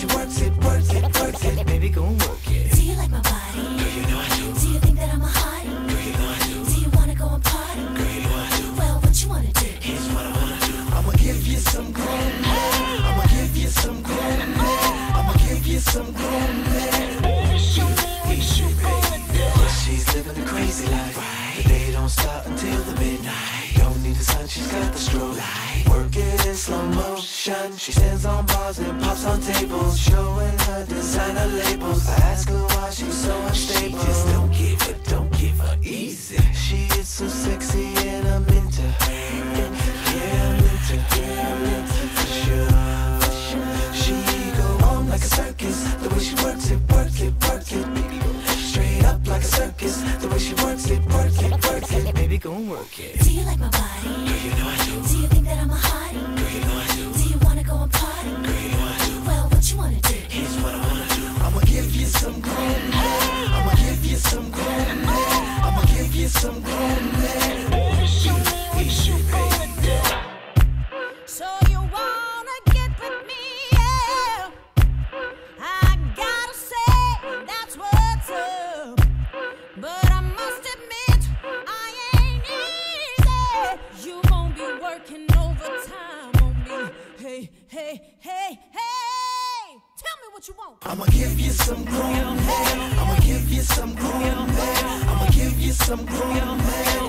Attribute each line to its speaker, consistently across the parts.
Speaker 1: works it, works it, works it. Baby, gon' work it.
Speaker 2: Do you like my body?
Speaker 1: Girl, you know I do.
Speaker 2: Do you think that I'm a hottie?
Speaker 1: Girl, you know I do.
Speaker 2: Do you wanna go and party?
Speaker 1: Girl, you know I do.
Speaker 2: Well, what you wanna do?
Speaker 1: Here's what I wanna do. I'ma give you some grown man. I'ma give you some grown man. I'ma give you some grown man.
Speaker 2: Show me what you gonna do.
Speaker 1: Yeah, she's living a crazy life. The day don't start until the midnight. Don't need the sun, she's got the strobe. Work it in slow motion. She stands on bars and pops on tables, showing her designer labels. I ask her why she's so unstable. She just don't give her easy. She is so sexy and I'm into her. Yeah, I'm into for sure. She go on like a circus, the way she works it, work it, work it. Straight up like a circus, the way she works it, work it, work it. Baby, gon' work it.
Speaker 2: Do you like my body?
Speaker 1: Girl, you know I do.
Speaker 2: Do you think that I'm a hottie?
Speaker 1: Girl, you know I do.
Speaker 2: Do you wanna go and party?
Speaker 1: Girl, you know I do.
Speaker 2: Well, what you wanna do?
Speaker 1: Here's what I wanna do. I'ma give you some grown man. I'ma give you some grown man. I'ma give you some grown man.
Speaker 2: Show me what you gonna do. So you wanna get with me? Yeah. I gotta say that's what's up. But I must admit I ain't easy. You gon' be working overtime on me. Hey, hey, hey, hey. Tell me what you want.
Speaker 1: I'ma give you some grown man. I'ma give you some grown man. I'ma give you some grown man.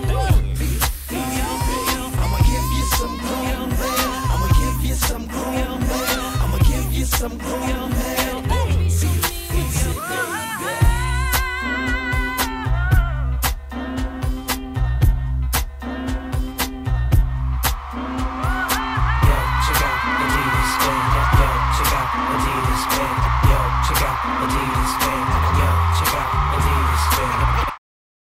Speaker 1: I'ma give you some grown man. I'ma give you some grown man. I'ma give you some grown man.